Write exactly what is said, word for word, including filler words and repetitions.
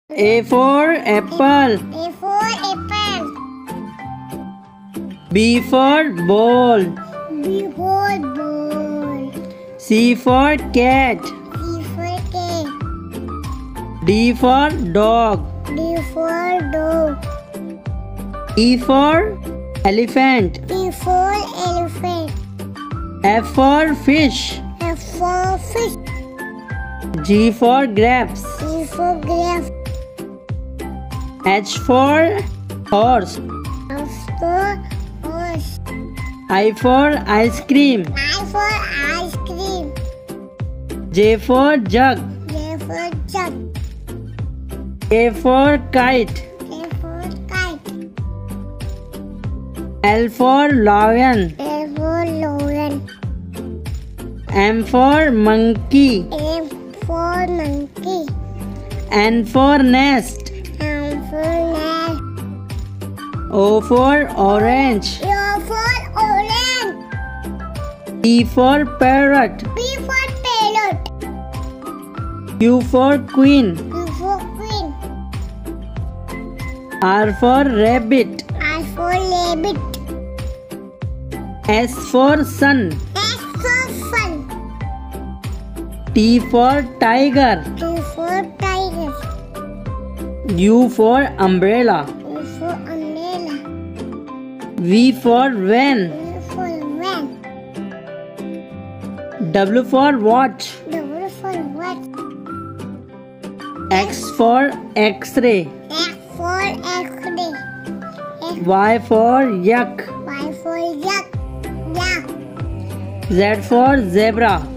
A for apple. A for apple. B for ball. B for ball. C for cat. C for cat. D for dog. D for dog. E for elephant. E for elephant. F for fish. F for fish. G for grapes. G for grapes. H for horse. H for horse. I for ice cream. I for ice cream. J for jug. J for jug. K for kite. K for kite. L for lion. L for lion. M for monkey. M for monkey. N for nest. M for nest. O for orange. O for orange. P for parrot. P for parrot. Q for queen. Q for queen. R for rabbit. R for rabbit. S for sun. S for sun. T for tiger. T for tiger. U for umbrella. U for umbrella. V for van. V for van. W for watch. W for watch. X for x-ray. X for X-ray. Y for yak. Y for yak. Yak. Z for zebra.